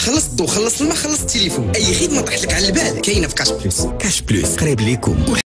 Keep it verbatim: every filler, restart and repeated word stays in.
خلص الضو، خلص الماء، خلص التليفون، اي خدمه طاحت لك على البال كاينه في كاش بلوس. كاش بلوس قريب ليكم.